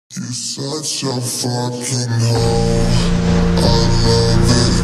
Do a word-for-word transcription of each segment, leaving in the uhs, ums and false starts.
You're such a fucking hoe, I love it.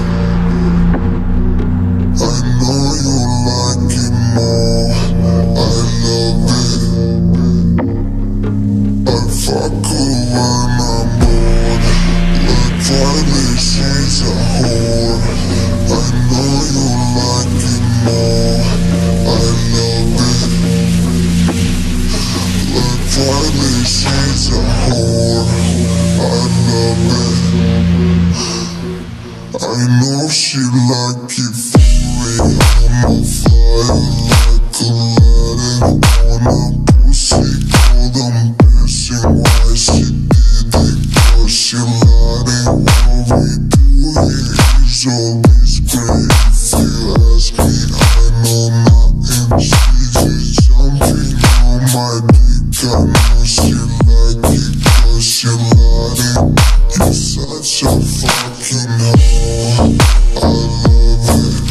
I know you like it more, I love it. I fuck her when I'm bored, like Riley, she's a whore. I know you like it more, I love it. Like Riley, she's a whore, I love it. I know she like it for real. I'm on fire like Aladdin on a pussy. Called I'm pissing why she did it, cause she lied. And what we do here is always great. If you ask me, I know nothing. She just jumping on my dick. I know she like it cause she lied. You're such a fucking hoe, I love it.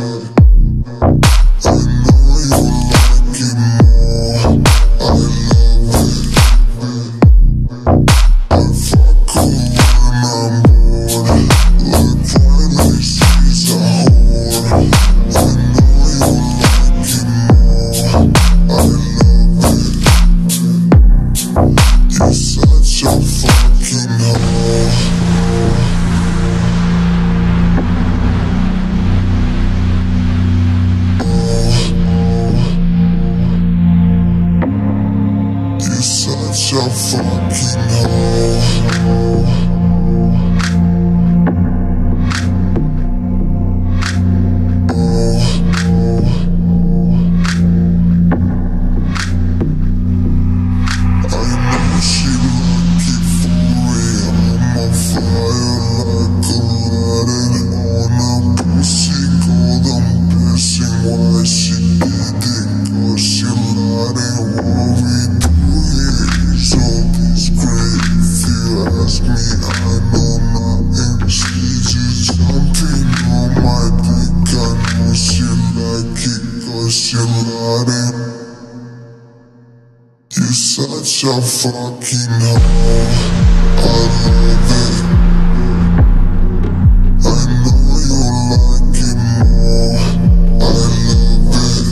I know you like it more, I love it. I fuck her when I'm bored, like Riley, she's a whore. I know you like it more, I love it. You're such a fucking hoe. You're such a fucking hoe. I know she like it for real. I'm on fire like Aladdin on a pussy. Called I'm pissing why she did it, cause she lied. And what we do here is always great. If you ask me, I know nothing. She just jumping on my dick. I know she like it cause she lied. You're such a fucking hoe, I love it. I know you like it more, I love it.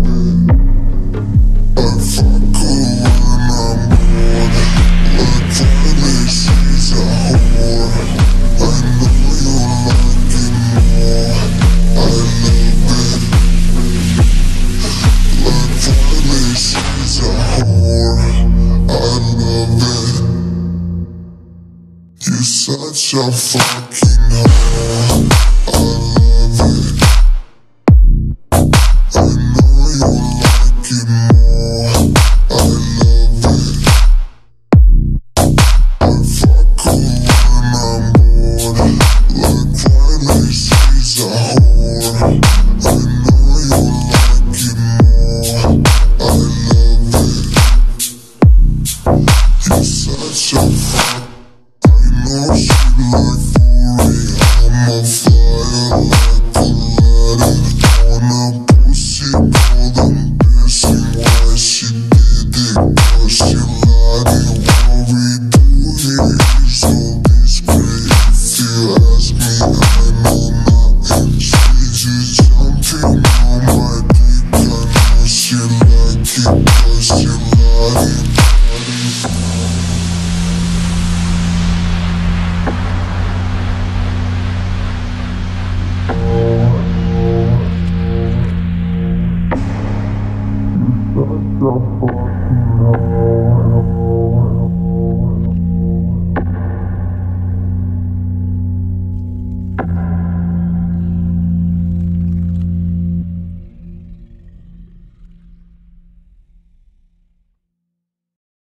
I fuck her when I'm bored, like Riley, she's a whore. I know you like it more, I love it. Like Riley, she's a whore, I love it. You're such a fucking hoe, I love it. I know you like it more, I love it. I fuck her when I'm bored, like Riley, she's a whore. I know you like it more, I love it. You're such a fucking